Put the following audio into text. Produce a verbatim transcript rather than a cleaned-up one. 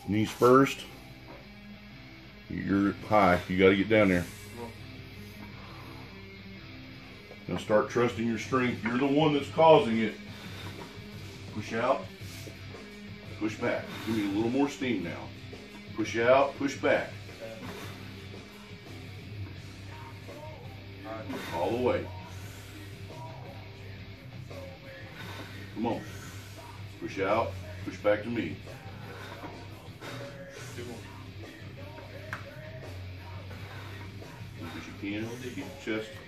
Knees first. You're high. You got to get down there. Now start trusting your strength. You're the one that's causing it. Push out. Push back. Give me a little more steam now. Push out. Push back. All the way. Come on. Push out. Push back to me. As you can. Keep the chest